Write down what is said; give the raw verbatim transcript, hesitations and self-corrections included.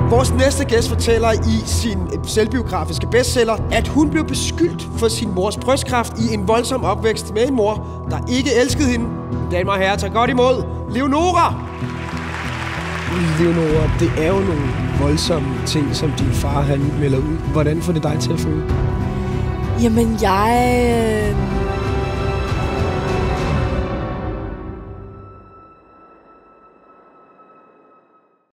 Vores næste gæst fortæller i sin selvbiografiske bestseller, at hun blev beskyldt for sin mors brystkræft i en voldsom opvækst med en mor, der ikke elskede hende. Damer og herrer, tag godt imod Leonora! Leonora, det er jo nogle voldsomme ting, som din far han melder ud. Hvordan får det dig til at føle? Jamen, jeg